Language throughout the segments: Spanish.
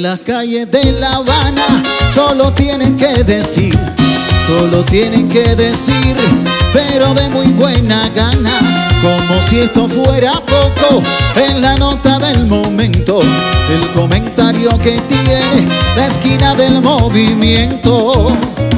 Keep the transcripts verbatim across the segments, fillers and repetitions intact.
las calles de La Habana solo tienen que decir, solo tienen que decir, pero de muy buena gana, como si esto fuera poco, en la nota del momento, el comentario que tiene la esquina del movimiento.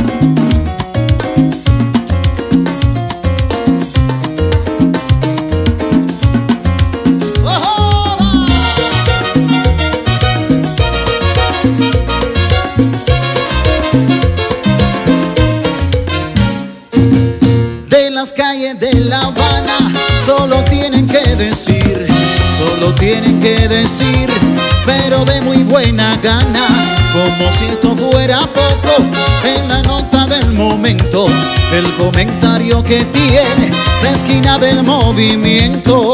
Las calles de La Habana solo tienen que decir, solo tienen que decir, pero de muy buena gana, como si esto fuera poco, en la nota del momento, el comentario que tiene la esquina del movimiento.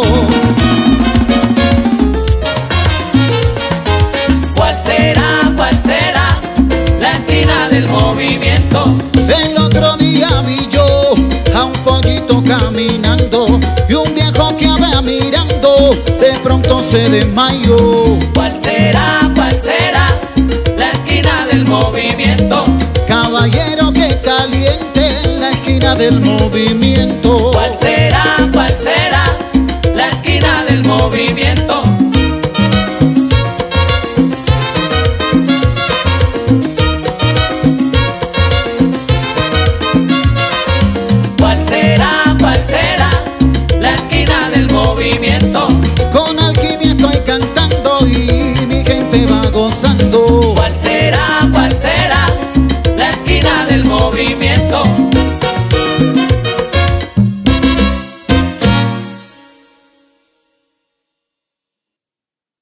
¿Cuál será, cuál será la esquina del movimiento? El otro día vi yo a un pollito caminando y un viejo que había mirando de pronto se desmayó. ¿Cuál será?